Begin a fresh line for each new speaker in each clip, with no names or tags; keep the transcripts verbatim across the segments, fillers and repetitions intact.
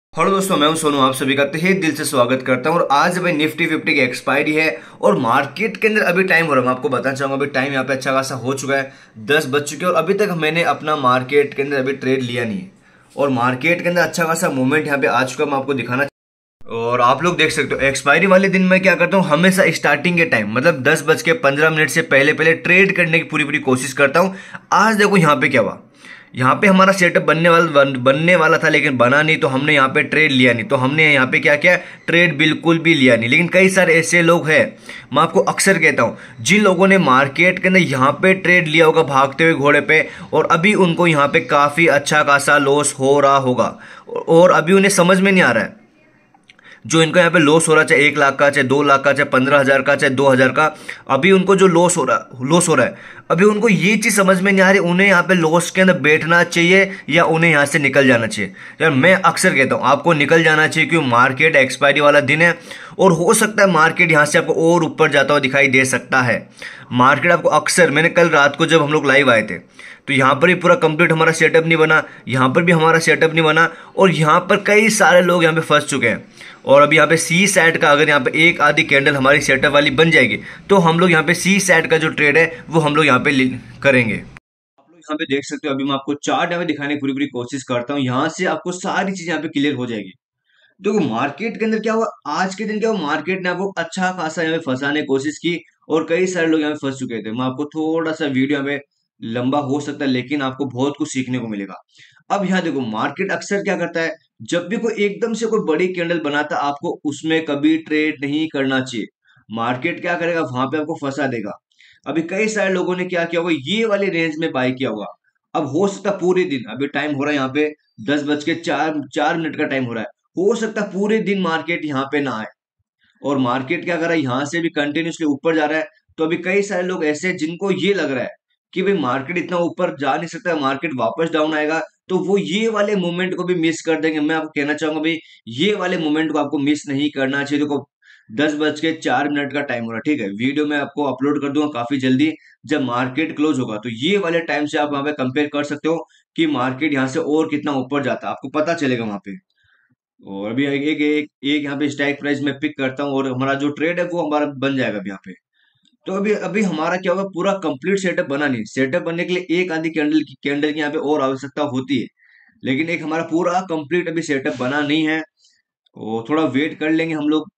Hello दोस्तों, मैं हूं सोनू। आप सभी का तहे दिल से स्वागत करता हूं। और आज भाई निफ्टी फिफ्टी की एक्सपायरी है और मार्केट के अंदर अभी टाइम हो रहा है। मैं आपको बताना चाहूंगा, अभी टाइम यहाँ पे अच्छा खासा हो चुका है, दस बज चुके हैं और अभी तक मैंने अपना मार्केट के अंदर अभी ट्रेड लिया नहीं है। और मार्केट के अंदर अच्छा खासा मूवमेंट यहाँ पे आ चुका है, मैं आपको दिखाना। और आप लोग देख सकते हो एक्सपायरी वाले दिन मैं क्या करता हूँ, हमेशा स्टार्टिंग के टाइम मतलब दस बज के पंद्रह मिनट से पहले पहले ट्रेड करने की पूरी पूरी कोशिश करता हूँ। आज देखो यहाँ पे क्या हुआ। यहाँ पे हमारा सेटअप बनने वाला बन, बनने वाला था लेकिन बना नहीं, तो हमने यहाँ पे ट्रेड लिया नहीं। तो हमने यहाँ पे क्या किया, ट्रेड बिल्कुल भी लिया नहीं। लेकिन कई सारे ऐसे लोग हैं, मैं आपको अक्सर कहता हूँ, जिन लोगों ने मार्केट के अंदर यहाँ पे ट्रेड लिया होगा भागते हुए घोड़े पे, और अभी उनको यहाँ पे काफी अच्छा खासा लॉस हो रहा होगा और अभी उन्हें समझ में नहीं आ रहा है। जो इनका यहाँ पे लॉस हो रहा है, चाहे एक लाख का, चाहे दो लाख का, चाहे पंद्रह हजार का, चाहे दो हजार का, अभी उनको जो लॉस हो रहा लॉस हो रहा है, अभी उनको ये चीज समझ में नहीं आ रही उन्हें यहाँ पे लॉस के अंदर बैठना चाहिए या उन्हें यहाँ से निकल जाना चाहिए। यार मैं अक्सर कहता हूँ आपको निकल जाना चाहिए, क्योंकि मार्केट एक्सपायरी वाला दिन है और हो सकता है मार्केट यहाँ से आपको और ऊपर जाता हुआ दिखाई दे सकता है। मार्केट आपको अक्सर, मैंने कल रात को जब हम लोग लाइव आए थे तो यहाँ पर भी पूरा कंप्लीट हमारा सेटअप नहीं बना, यहाँ पर भी हमारा सेटअप नहीं बना और यहाँ पर कई सारे लोग यहाँ पे फंस चुके हैं। और अभी यहाँ पे सी सैट का अगर यहाँ पे एक आधी कैंडल हमारी सेटअप वाली बन जाएगी तो हम लोग यहाँ पे सी सैट का जो ट्रेड है वो हम लोग यहाँ पे करेंगे। आप लोग यहाँ पे देख सकते हो, अभी मैं आपको चार्ट यहाँ पे दिखाने की पूरी पूरी कोशिश करता हूँ, यहाँ से आपको सारी चीजें यहाँ पे क्लियर हो जाएगी। देखो मार्केट के अंदर क्या हुआ, आज के दिन क्या हुआ, मार्केट ने आपको अच्छा खासा यहाँ पे फंसाने की कोशिश की और कई सारे लोग यहाँ पे फंस चुके थे। मैं आपको थोड़ा सा वीडियो में लंबा हो सकता है लेकिन आपको बहुत कुछ सीखने को मिलेगा। अब यहाँ देखो मार्केट अक्सर क्या करता है, जब भी कोई एकदम से कोई बड़ी कैंडल बनाता है आपको उसमें कभी ट्रेड नहीं करना चाहिए। मार्केट क्या करेगा, वहां पे आपको फंसा देगा। अभी कई सारे लोगों ने क्या किया होगा, ये वाले रेंज में बाय किया होगा। अब हो सकता है पूरे दिन, अभी टाइम हो रहा है यहाँ पे दस बज के चार चार मिनट का टाइम हो रहा है, हो सकता है पूरे दिन मार्केट यहाँ पे ना आए और मार्केट क्या कर रहा है, यहाँ से भी कंटिन्यूसली ऊपर जा रहा है। तो अभी कई सारे लोग ऐसे हैं जिनको ये लग रहा है कि भाई मार्केट इतना ऊपर जा नहीं सकता, मार्केट वापस डाउन आएगा, तो वो ये वाले मोमेंट को भी मिस कर देंगे। मैं आपको कहना चाहूंगा भाई ये वाले मोमेंट को आपको मिस नहीं करना चाहिए। देखो दस बज के चार मिनट का टाइम हो रहा है, ठीक है, वीडियो मैं आपको अपलोड कर दूंगा काफी जल्दी जब मार्केट क्लोज होगा। तो ये वाले टाइम से आप वहां पे कंपेयर कर सकते हो कि मार्केट यहाँ से और कितना ऊपर जाता है, आपको पता चलेगा वहां पे। और अभी एक एक एक, एक यहाँ पे स्ट्राइक प्राइस में पिक करता हूँ और हमारा जो ट्रेड है वो हमारा बन जाएगा अभी यहाँ पे। तो अभी अभी हमारा क्या होगा, पूरा कंप्लीट सेटअप बना नहीं। सेटअप बनने के लिए एक आधी कैंडल की कैंडल की यहाँ पे और आवश्यकता होती है, लेकिन एक हमारा पूरा कंप्लीट अभी सेटअप बना नहीं है। और थोड़ा वेट कर लेंगे हम लोग।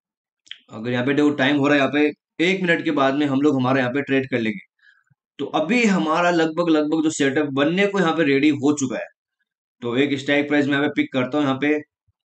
अगर यहाँ पे देखो टाइम हो रहा है, यहाँ पे एक मिनट के बाद में हम लोग हमारा यहाँ पे ट्रेड कर लेंगे। तो अभी हमारा लगभग लगभग जो सेटअप बनने को यहाँ पे रेडी हो चुका है। तो एक स्ट्राइक प्राइस में यहाँ पे पिक करता हूँ यहाँ पे।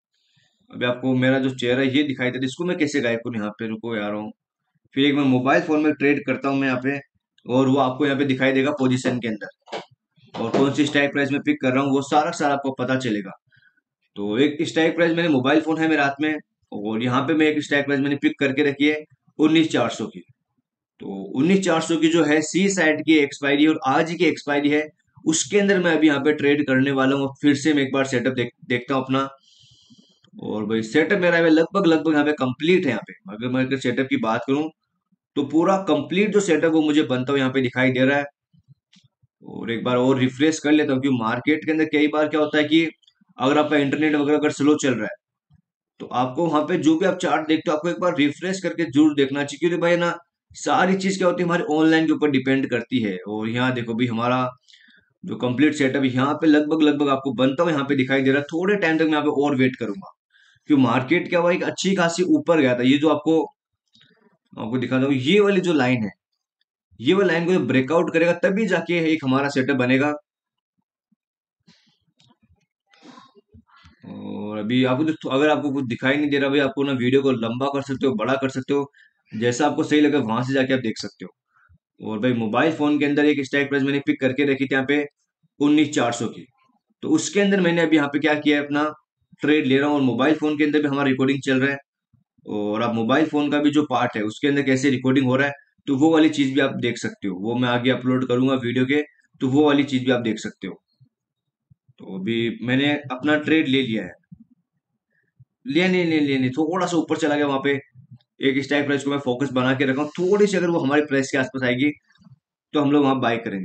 अभी आपको मेरा जो चेहरा है ये दिखाई दे रहा है, इसको मैं कैसे गायब करूँ, यहाँ पे रुको यार हूँ। फिर एक मैं मोबाइल फोन में ट्रेड करता हूँ मैं यहाँ पे, और वो आपको यहाँ पे दिखाई देगा पोजीशन के अंदर, और कौन सी स्ट्राइक प्राइस में पिक कर रहा हूँ वो सारा सारा आपको पता चलेगा। तो एक स्ट्राइक प्राइस मैंने, मोबाइल फोन है मेरे हाथ में, और यहाँ पे मैं एक स्ट्राइक प्राइस मैंने पिक करके रखी है उन्नीस चार सौ की। तो उन्नीस चार सौ की जो है सी साइड की एक्सपायरी और आज ही की एक्सपायरी है, उसके अंदर मैं अभी यहाँ पे ट्रेड करने वाला हूँ। फिर से मैं एक बार सेटअप देख देखता हूँ अपना। और भाई सेटअप मेरा है लगभग लगभग यहाँ पे कंप्लीट है। यहाँ पे अगर मैं अगर सेटअप की बात करूँ तो पूरा कंप्लीट जो सेटअप वो मुझे बनता हुआ यहाँ पे दिखाई दे रहा है। और एक बार और रिफ्रेश कर लेता हूँ, क्योंकि मार्केट के अंदर कई बार क्या होता है कि अगर आपका इंटरनेट वगैरह अगर स्लो चल रहा है तो आपको वहां पे जो भी आप चार्ट देखते हो आपको एक बार रिफ्रेश करके जरूर देखना चाहिए, क्योंकि भाई ना सारी चीज क्या होती है हमारी ऑनलाइन के ऊपर डिपेंड करती है। और यहाँ देखो भाई हमारा जो कंप्लीट सेटअप यहाँ पे लगभग लगभग आपको बनता हुआ यहाँ पे दिखाई दे रहा है। थोड़े टाइम तक मैं यहाँ पे और वेट करूंगा, क्योंकि मार्केट क्या हुआ, एक अच्छी खासी ऊपर गया था। ये जो आपको आपको दिखा दूँ, ये वाली जो लाइन है, ये वाली लाइन को ब्रेकआउट करेगा तभी जाके एक हमारा सेटअप बनेगा। और अभी आपको जो, अगर आपको कुछ दिखाई नहीं दे रहा भाई, आपको ना वीडियो को लंबा कर सकते हो, बड़ा कर सकते हो, जैसा आपको सही लगे वहां से जाके आप देख सकते हो। और भाई मोबाइल फोन के अंदर एक स्ट्राइक प्राइस मैंने पिक करके रखी थी यहाँ पे उन्नीस चार सौ की। तो उसके अंदर मैंने अभी यहाँ पे क्या किया है, अपना ट्रेड ले रहा हूँ। और मोबाइल फोन के अंदर भी हमारा रिकॉर्डिंग चल रहा है, और आप मोबाइल फोन का भी जो पार्ट है उसके अंदर कैसे रिकॉर्डिंग हो रहा है तो वो वाली चीज भी आप देख सकते हो। वो मैं आगे अपलोड करूंगा वीडियो के, तो वो वाली चीज भी आप देख सकते हो। तो अभी मैंने अपना ट्रेड ले लिया है, लिया नहीं नहीं लिया नहीं, थोड़ा सा ऊपर चला गया वहां पे। एक स्ट्राइक प्राइस को मैं फोकस बना के रखा हूँ, थोड़ी सी अगर वो हमारे प्राइस के आसपास आएगी तो हम लोग वहां बाय करेंगे।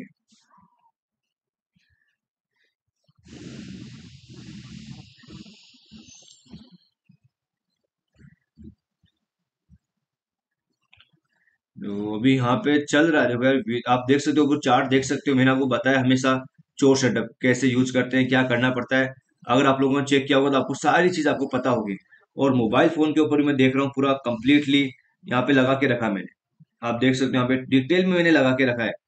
अभी यहाँ पे चल रहा है, देखो यार आप देख सकते हो, वो चार्ट देख सकते हो, मैंने आपको बताया हमेशा चोर सेटअप कैसे यूज करते हैं, क्या करना पड़ता है। अगर आप लोगों ने चेक किया होगा तो आपको सारी चीज आपको पता होगी। और मोबाइल फोन के ऊपर भी मैं देख रहा हूँ पूरा कंप्लीटली यहाँ पे लगा के रखा मैंने। आप देख सकते हो यहाँ पे डिटेल में मैंने लगा के रखा है।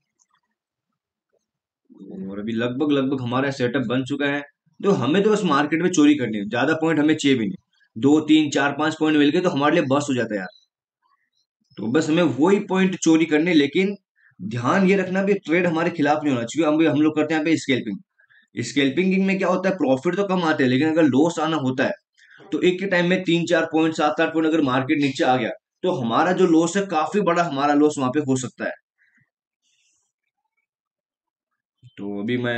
और अभी लगभग लगभग हमारा सेटअप बन चुका है। तो हमें तो बस मार्केट में चोरी करनी है, ज्यादा पॉइंट हमें चाहिए भी नहीं। दो तीन चार पांच पॉइंट मिल गए तो हमारे लिए बस हो जाता है यार। तो बस हमें वही पॉइंट चोरी करने, लेकिन ध्यान ये रखना भी ट्रेड हमारे खिलाफ नहीं होना चाहिए। हम हम लोग करते हैं यहाँ पे स्कैल्पिंग। स्कैल्पिंग में क्या होता है, प्रॉफिट तो कम आते हैं, लेकिन अगर लॉस आना होता है तो एक के टाइम में तीन चार पॉइंट सात आठ पॉइंट अगर मार्केट नीचे आ गया तो हमारा जो लॉस है काफी बड़ा हमारा लॉस वहां पे हो सकता है। तो अभी मैं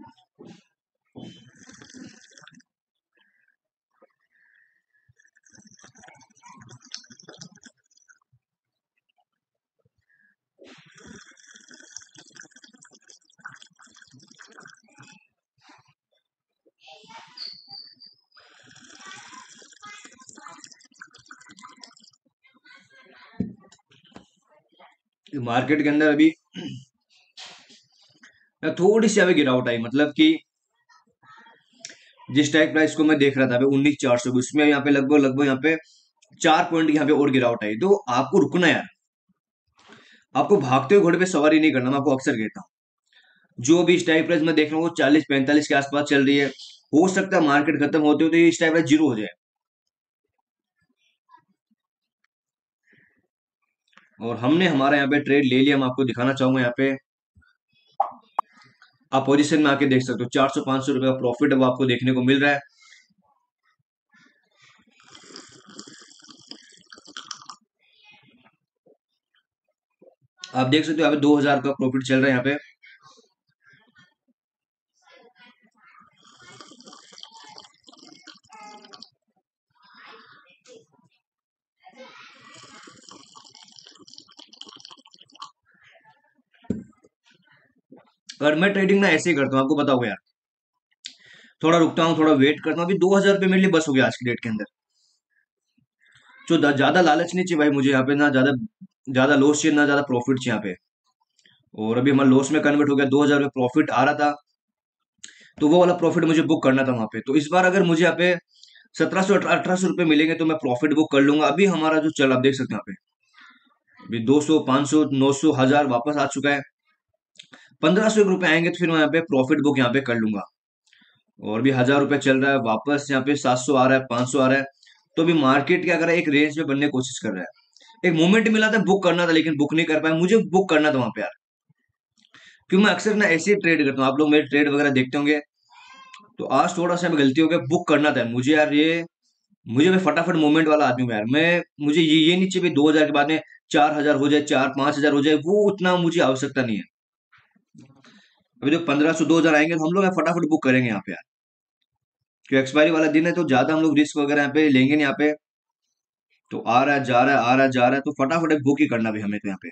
मार्केट के अंदर अभी थोड़ी सी अभी गिरावट आई, मतलब कि जिस टाइप प्राइस को मैं देख रहा था अभी उन्नीस चार सौ, उसमें यहाँ पे लगभग लगभग यहाँ पे चार पॉइंट की यहाँ पे और गिरावट आई। तो आपको रुकना यार, आपको भागते हुए घोड़े पे सवारी नहीं करना, मैं आपको अक्सर कहता हूँ। जो भी इस टाइप प्राइस मैं देख रहा हूँ वो चालीस पैंतालीस के आसपास चल रही है। हो सकता है मार्केट खत्म होते होते ये इस टाइप प्राइस जीरो हो जाए। और हमने हमारा यहाँ पे ट्रेड ले लिया, मैं आपको दिखाना चाहूंगा यहाँ पे। आप पोजीशन में आके देख सकते हो चार सौ पांच सौ रुपए का प्रॉफिट है वो आपको देखने को मिल रहा है। आप देख सकते हो यहाँ पे दो हजार का प्रॉफिट चल रहा है यहाँ पे। और मैं ट्रेडिंग ना ऐसे ही करता हूँ, आपको बताओ यार। थोड़ा रुकता हूँ, थोड़ा वेट करता हूँ। अभी दो हजार रुपये मेरे लिए बस हो गया आज की डेट के अंदर। जो दा- ज्यादा लालच नहीं चाहिए भाई मुझे यहाँ पे, ना ज्यादा ज्यादा लॉस चाहिए ना ज्यादा प्रॉफिट चाहिए यहाँ पे। और अभी हमारा लॉस में कन्वर्ट हो गया, दो हजार रुपये प्रॉफिट आ रहा था तो वो वाला प्रॉफिट मुझे बुक करना था वहां पे। तो इस बार अगर मुझे यहाँ पे सत्रह सौ अठारह सौ रुपये मिलेंगे तो मैं प्रॉफिट बुक कर लूंगा। अभी हमारा जो चल आप देख सकते हैं यहाँ पे, अभी दो सौ पांच सौ नौ सौ हजार वापस आ चुका है। पंद्रह सौ रुपये आएंगे तो फिर मैं यहाँ पे प्रॉफिट बुक यहाँ पे कर लूंगा। और भी हजार रुपये चल रहा है, वापस यहाँ पे सात सौ आ रहा है, पांच सौ आ रहा है। तो अभी मार्केट क्या कर रहा है, एक रेंज में बनने की कोशिश कर रहा है। एक मोमेंट मिला था बुक करना था लेकिन बुक नहीं कर पाया, मुझे बुक करना था वहां पे यार। क्यों, मैं अक्सर ना ऐसे ही ट्रेड करता हूँ, आप लोग मेरे ट्रेड वगैरह देखते होंगे। तो आज थोड़ा सा गलती हो गया, बुक करना था मुझे यार। ये मुझे मैं फटाफट मूवमेंट वाला आदमी हूँ यार। मैं मुझे ये ये नहीं चाहिए दो हजार के बाद में चार हजार हो जाए, चार पांच हजार हो जाए, वो उतना मुझे आवश्यकता नहीं है। अभी जो पंद्रह सौ दो हजार आएंगे तो हम लोग यहाँ फटाफट बुक करेंगे यहाँ पे यार। क्यों, एक्सपायरी वाला दिन है तो ज्यादा हम लोग रिस्क वगैरह यहाँ पे लेंगे नहीं यहाँ पे। तो आ रहा है जा रहा है आ रहा है जा रहा है, तो फटाफट एक बुक ही करना भी हमें तो यहाँ पे।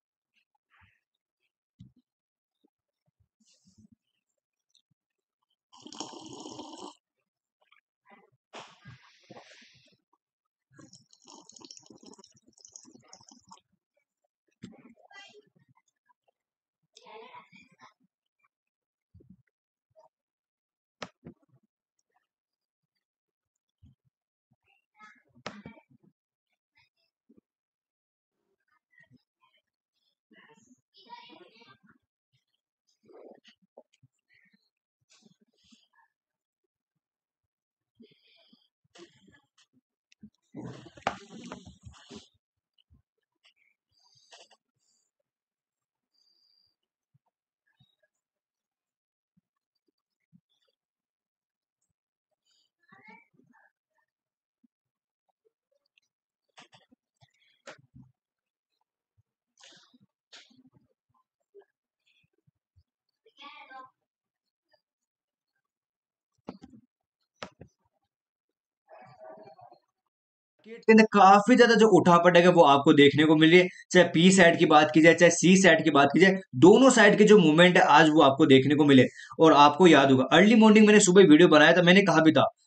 मार्केट के अंदर काफी ज्यादा जो उठापटक है वो आपको देखने को मिल रही है। चाहे पी साइड की बात की जाए चाहे सी साइड की बात की जाए, दोनों साइड के जो मूवमेंट है आज वो आपको देखने को मिले। और आपको याद होगा अर्ली मॉर्निंग मैंने सुबह वीडियो बनाया था, मैंने कहा भी था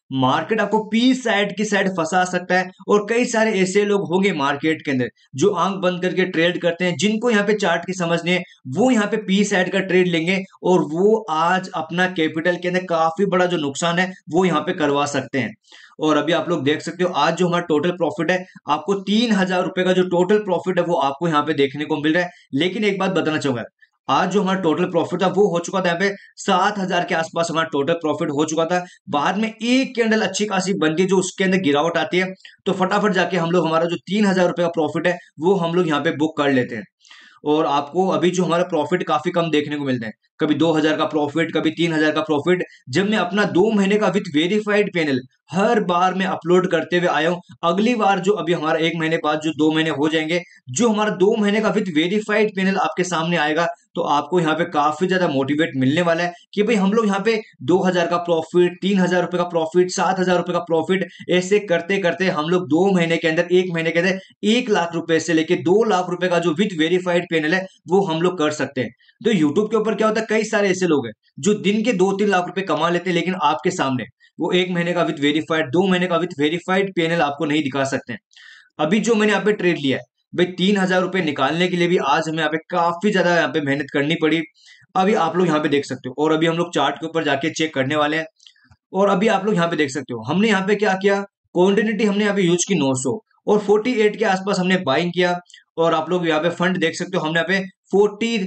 मार्केट आपको पी साइड की साइड फंसा सकता है, और कई सारे ऐसे लोग होंगे मार्केट के अंदर जो आंख बंद करके ट्रेड करते हैं, जिनको यहाँ पे चार्ट की समझ नहीं है, वो यहाँ पे पी साइड का ट्रेड लेंगे और वो आज अपना कैपिटल के अंदर काफी बड़ा जो नुकसान है वो यहाँ पे करवा सकते हैं। और अभी आप लोग देख सकते हो आज जो हमारा टोटल प्रॉफिट है, आपको तीन हजार रुपए का जो टोटल प्रॉफिट है वो आपको यहाँ पे देखने को मिल रहा है। लेकिन एक बात बताना चाहूंगा, आज जो हमारा टोटल प्रॉफिट था वो हो चुका था यहाँ पे सात हजार के आसपास हमारा टोटल प्रॉफिट हो चुका था। बाद में एक कैंडल अच्छी खासी बनती है जो उसके अंदर गिरावट आती है, तो फटाफट जाके हम लोग हमारा जो तीन हजार रुपए का प्रॉफिट है वो हम लोग यहाँ पे बुक कर लेते हैं। और आपको अभी जो हमारा प्रॉफिट काफी कम देखने को मिलते हैं, कभी दो हजार का प्रॉफिट, कभी तीन हजार का प्रॉफिट। जब मैं अपना दो महीने का विथ वेरीफाइड पैनल हर बार मैं अपलोड करते हुए आया हूं, अगली बार जो अभी हमारा एक महीने बाद जो दो महीने हो जाएंगे, जो हमारा दो महीने का विथ वेरीफाइड पैनल आपके सामने आएगा, तो आपको यहाँ पे काफी ज्यादा मोटिवेट मिलने वाला है कि भाई हम लोग यहाँ पे दो हजार का प्रॉफिट, तीन हजार रुपए का प्रॉफिट, सात हजार रुपए का प्रॉफिट, ऐसे करते करते हम लोग दो महीने के अंदर, एक महीने के अंदर एक लाख रुपए से लेके दो लाख रुपए का जो विथ वेरीफाइड पैनल है वो हम लोग कर सकते हैं। तो यूट्यूब के ऊपर क्या होता है, कई सारे ऐसे लोग हैं जो दिन के दो तीन लाख रुपए कमा लेते हैं, लेकिन आपके सामने वो एक महीने का विथ वेरीफाइड, दो महीने का विथ वेरीफाइड पैनल आपको नहीं दिखा सकते हैं। अभी जो मैंने यहाँ पे ट्रेड लिया है भाई, तीन हजार रुपए निकालने के लिए भी आज हमें यहाँ पे काफी ज्यादा यहाँ पे मेहनत करनी पड़ी। अभी आप लोग यहाँ पे देख सकते हो, और अभी हम लोग चार्ट के ऊपर जाके चेक करने वाले हैं। और अभी आप लोग यहाँ पे देख सकते हो, हमने यहाँ पे क्या किया, क्वांटिटी हमने यहाँ पे यूज की नौ सौ, और अड़तालीस के आसपास हमने बाइंग किया। और आप लोग यहाँ पे फंड देख सकते हो, हमने यहाँ पे फोर्टी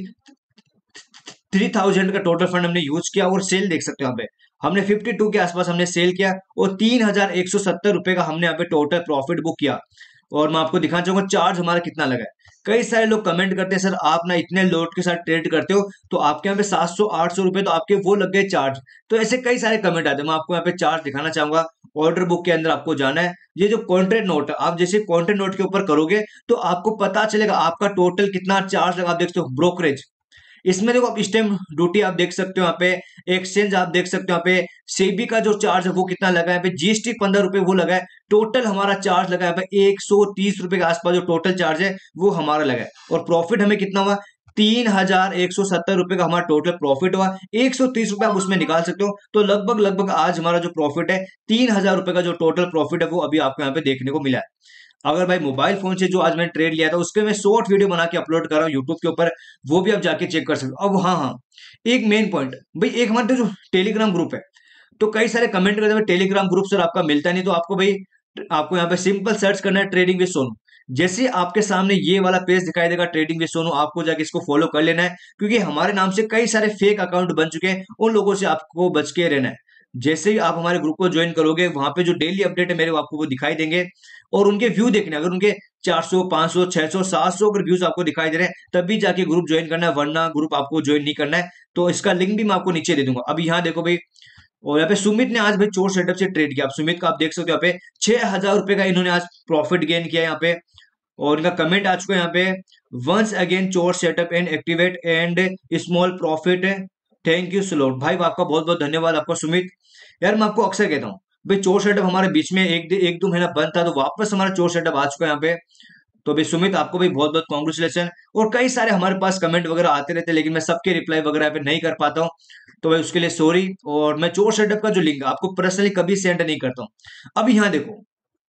थ्री थाउजेंड का टोटल फंड हमने यूज किया। और सेल देख सकते हो यहाँ पे हमने फिफ्टी टू के आसपास हमने सेल किया, और तीन हजार एक सौ सत्तर रुपए का हमने यहाँ पे टोटल प्रॉफिट बुक किया। और मैं आपको दिखाना चाहूंगा चार्ज हमारा कितना लगा है। कई सारे लोग कमेंट करते हैं, सर आप ना इतने लोड के साथ ट्रेड करते हो तो आपके यहाँ पे सात सौ आठ सौ रुपए तो आपके वो लग गए चार्ज। तो ऐसे कई सारे कमेंट आते हैं, मैं आपको यहाँ पे चार्ज दिखाना चाहूंगा। ऑर्डर बुक के अंदर आपको जाना है, ये जो कॉन्ट्रेक्ट नोट है, आप जैसे कॉन्ट्रेक्ट नोट के ऊपर करोगे तो आपको पता चलेगा आपका टोटल कितना चार्ज लगा। आप देखते हो ब्रोकरेज, इसमें देखो आप स्टैम्प ड्यूटी आप देख सकते हो, यहाँ पे एक्सचेंज आप देख सकते हो, यहाँ पे सेबी का जो चार्ज है वो कितना लगा है, यहाँ पे जीएसटी पंद्रह रुपए वो लगा है। टोटल हमारा चार्ज लगा है यहाँ पे एक सौ तीस रुपए के आसपास जो टोटल चार्ज है वो हमारा लगा है। और प्रॉफिट हमें कितना हुआ, तीन हजार एक सौ सत्तर रुपए का हमारा टोटल प्रॉफिट हुआ। एक सौ तीस रुपए आप उसमें निकाल सकते हो, तो लगभग लगभग आज हमारा जो प्रॉफिट है तीन हजार रुपए का जो टोटल प्रॉफिट है वो अभी आपको यहाँ पे देखने को मिला है। अगर भाई मोबाइल फोन से जो आज मैंने ट्रेड लिया था उसके मैं शॉर्ट वीडियो बना के अपलोड कर रहा हूँ यूट्यूब के ऊपर, वो भी आप जाके चेक कर सकते हो। अब हाँ हाँ एक मेन पॉइंट भाई, एक हमारे जो टेलीग्राम ग्रुप है, तो कई सारे कमेंट करते हैं टेलीग्राम ग्रुप सर आपका मिलता नहीं, तो आपको भाई आपको यहाँ पे सिंपल सर्च करना है ट्रेडिंग विद सोनू। जैसे आपके सामने ये वाला पेज दिखाई देगा ट्रेडिंग विद सोनू, आपको जाके इसको फॉलो कर लेना है, क्योंकि हमारे नाम से कई सारे फेक अकाउंट बन चुके हैं, उन लोगों से आपको बच के रहना है। जैसे ही आप हमारे ग्रुप को ज्वाइन करोगे, वहां पे जो डेली अपडेट है मेरे, वो आपको वो दिखाई देंगे, और उनके व्यू देखने, अगर उनके चार सौ, पाँच सौ, छह सौ, सात सौ अगर व्यूज आपको दिखाई दे रहे हैं तभी जाके ग्रुप ज्वाइन करना है, वरना ग्रुप आपको ज्वाइन नहीं करना है। तो इसका लिंक भी मैं आपको नीचे दे दूंगा। अभी यहाँ देखो भाई, और यहाँ पे सुमित ने आज भाई चोर सेटअप से ट्रेड किया। आप सुमित का आप देख सकते हो यहाँ पे छह हजार रुपए का इन्होंने आज प्रॉफिट गेन किया यहाँ पे, और इनका कमेंट आ चुका है यहाँ पे, वंस अगेन चोर setup and activate and small profit, thank you स्लोट। भाई आपका बहुत बहुत धन्यवाद आपका सुमित। यार मैं आपको अक्सर कहता हूँ भाई, चोर सेटअप हमारे बीच में एक एक दो महीना बंद था, तो वापस हमारा चोर सेटअप आ चुका है यहाँ पे। तो भाई सुमित आपको भी बहुत बहुत कॉन्ग्रेचुलेशन। और कई सारे हमारे पास कमेंट वगैरह आते रहते हैं, लेकिन मैं सबके रिप्लाई वगैरह यहाँ पे नहीं कर पाता हूँ, तो भाई उसके लिए सॉरी। और मैं चोर सेटअप का जो लिंक आपको पर्सनली कभी सेंड नहीं करता हूँ। अब यहाँ देखो,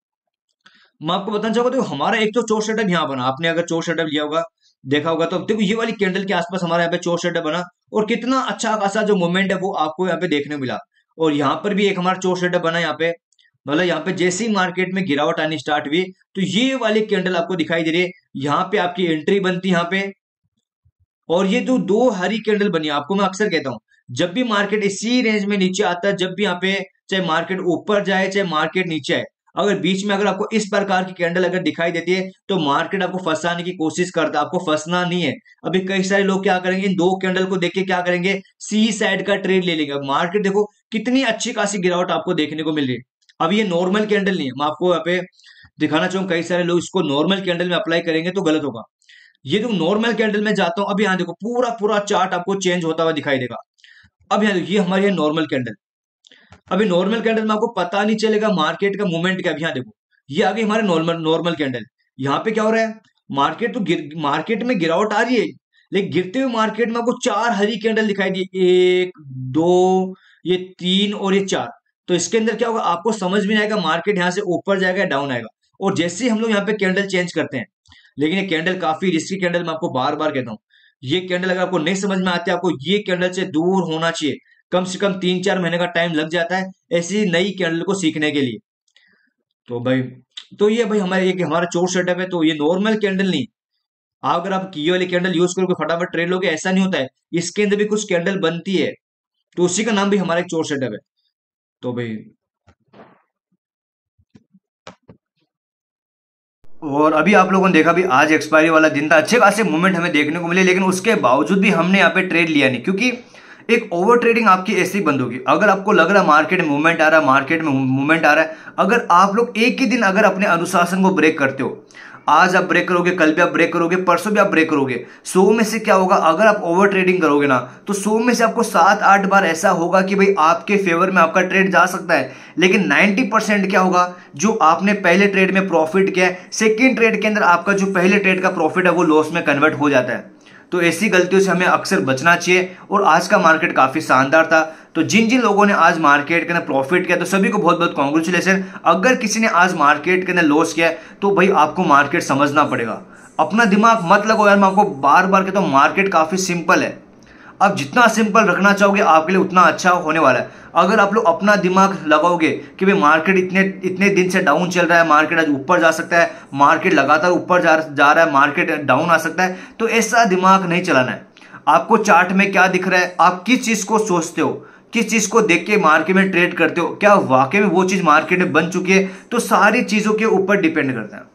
मैं आपको बताना चाहूंगा, देखो हमारा एक तो चोर सेटअप यहाँ बना, आपने अगर चोर सेटअप लिया होगा देखा होगा, तो देखो ये वाली कैंडल के आसपास हमारा यहाँ पे चोर सेटअप बना, और कितना अच्छा खासा जो मूवमेंट है वो आपको यहाँ पे देखने को मिला। और यहाँ पर भी एक हमारा चोर सेटअप बना यहाँ पे, मतलब यहाँ पे जैसे ही मार्केट में गिरावट आनी स्टार्ट हुई, तो ये वाली कैंडल आपको दिखाई दे रही है, यहाँ पे आपकी एंट्री बनती है यहाँ पे। और ये जो दो हरी कैंडल बनी, आपको मैं अक्सर कहता हूँ, जब भी मार्केट इसी रेंज में नीचे आता है, जब भी यहाँ पे चाहे मार्केट ऊपर जाए चाहे मार्केट नीचे आए, अगर बीच में अगर आपको इस प्रकार की कैंडल अगर दिखाई देती है, तो मार्केट आपको फंसाने की कोशिश करता है, आपको फंसना नहीं है। अभी कई सारे लोग क्या करेंगे, इन दो कैंडल को देख के क्या करेंगे, सी साइड का ट्रेड ले लेंगे। मार्केट देखो कितनी अच्छी खासी गिरावट आपको देखने को मिल रही है। अब ये नॉर्मल कैंडल नहीं है, मैं आपको यहाँ पे दिखाना चाहूंगा, कई सारे लोग इसको नॉर्मल कैंडल में अप्लाई करेंगे तो गलत होगा। ये जो नॉर्मल कैंडल में जाता हूं, अभी यहाँ देखो पूरा पूरा चार्ट आपको चेंज होता हुआ दिखाई देगा। अब यहाँ देखो, ये हमारी है नॉर्मल कैंडल। अभी नॉर्मल कैंडल में आपको पता नहीं चलेगा मार्केट का मूवमेंट क्या। अभी यहाँ देखो, ये आगे हमारे नॉर्मल नॉर्मल कैंडल, यहाँ पे क्या हो रहा है, मार्केट तो गिर मार्केट में गिरावट आ रही है, लेकिन गिरते हुए मार्केट में आपको चार हरी कैंडल दिखाई दी, एक दो ये तीन और ये चार। तो इसके अंदर क्या होगा, आपको समझ में नहीं आएगा मार्केट यहाँ से ऊपर जाएगा या डाउन आएगा। और जैसे ही हम लोग यहाँ पे कैंडल चेंज करते हैं, लेकिन ये कैंडल काफी रिस्की कैंडल, मैं आपको बार बार कहता हूँ, ये कैंडल अगर आपको नहीं समझ में आती है, आपको ये कैंडल से दूर होना चाहिए। कम से कम तीन चार महीने का टाइम लग जाता है ऐसी नई कैंडल को सीखने के लिए। तो भाई, तो ये भाई हमारे एक हमारा चोर सेटअप है। तो ये नॉर्मल कैंडल नहीं, अगर आप ये वाली कैंडल यूज करोगे फटाफट ट्रेड लोगे, ऐसा नहीं होता है। इसके अंदर भी कुछ कैंडल बनती है, तो उसी का नाम भी हमारा एक चोर सेटअप है। तो भाई, और अभी आप लोगों ने देखा भी आज एक्सपायरी वाला दिन था, अच्छे खासे मूवमेंट हमें देखने को मिले, लेकिन उसके बावजूद भी हमने यहाँ पे ट्रेड लिया नहीं, क्योंकि एक ओवर ट्रेडिंग आपकी ऐसे ही बंद होगी। अगर आपको लग रहा है मार्केट में मूवमेंट आ रहा है, मार्केट में मूवमेंट आ रहा है, अगर आप लोग एक ही दिन अगर अपने अनुशासन को ब्रेक करते हो, आज आप ब्रेक करोगे, कल भी आप ब्रेक करोगे, परसों भी आप ब्रेक करोगे, सौ में से क्या होगा, अगर आप ओवर ट्रेडिंग करोगे ना, तो सौ में से आपको सात आठ बार ऐसा होगा कि भाई आपके फेवर में आपका ट्रेड जा सकता है। लेकिन नब्बे परसेंट क्या होगा, जो आपने पहले ट्रेड में प्रॉफिट किया है, सेकेंड ट्रेड के अंदर आपका जो पहले ट्रेड का प्रॉफिट है वो लॉस में कन्वर्ट हो जाता है। तो ऐसी गलतियों से हमें अक्सर बचना चाहिए। और आज का मार्केट काफी शानदार था। तो जिन जिन लोगों ने आज मार्केट के अंदर प्रॉफिट किया, तो सभी को बहुत बहुत कॉन्ग्रेचुलेशन। अगर किसी ने आज मार्केट के अंदर लॉस किया है, तो भाई आपको मार्केट समझना पड़ेगा, अपना दिमाग मत लगो यार। मैं आपको बार बार कहता हूँ, मार्केट काफी सिंपल है, आप जितना सिंपल रखना चाहोगे आपके लिए उतना अच्छा होने वाला है। अगर आप लोग अपना दिमाग लगाओगे कि भाई मार्केट इतने इतने दिन से डाउन चल रहा है, मार्केट आज ऊपर जा सकता है, मार्केट लगातार ऊपर जा, जा रहा है, मार्केट डाउन आ सकता है, तो ऐसा दिमाग नहीं चलाना है। आपको चार्ट में क्या दिख रहा है, आप किस चीज को सोचते हो, किस चीज को देख के मार्केट में ट्रेड करते हो, क्या वाकई में वो चीज मार्केट में बन चुकी है, तो सारी चीजों के ऊपर डिपेंड करता है।